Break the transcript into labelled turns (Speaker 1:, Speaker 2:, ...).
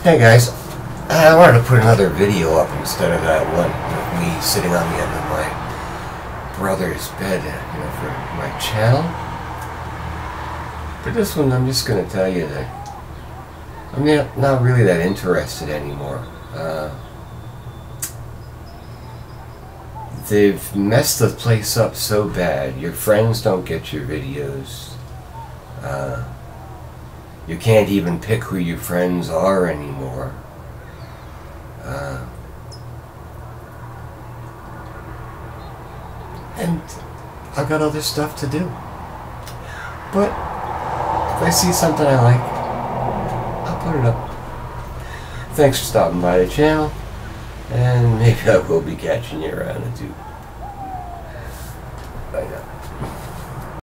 Speaker 1: Hey guys, I wanted to put another video up instead of that one of me sitting on the end of my brother's bed, for my channel. For this one, I'm just going to tell you that I'm not really that interested anymore. They've messed the place up so bad. Your friends don't get your videos. You can't even pick who your friends are anymore. And I've got other stuff to do. But if I see something I like, I'll put it up. Thanks for stopping by the channel, and maybe I will be catching you around it too. Bye now.